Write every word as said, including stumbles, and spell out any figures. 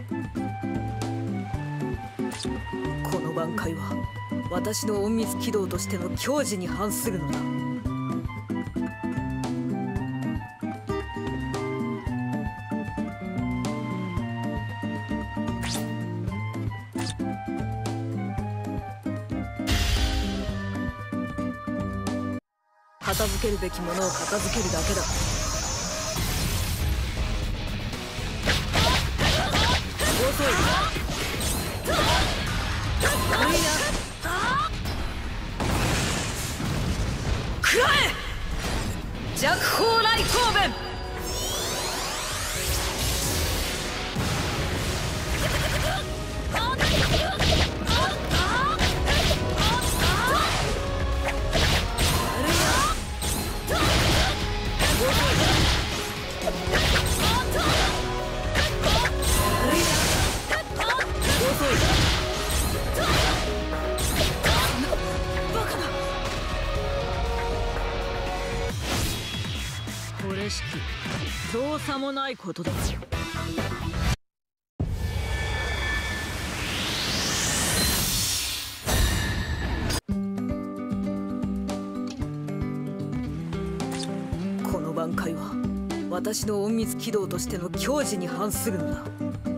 この挽回は私の隠密軌道としての矜持に反するのだ。片付けるべきものを片付けるだけだ。遅い。悪いな。食らえ弱砲雷光弁。これしき造作もないことだ。この挽回は私の隠密軌道としての矜持に反するのだ。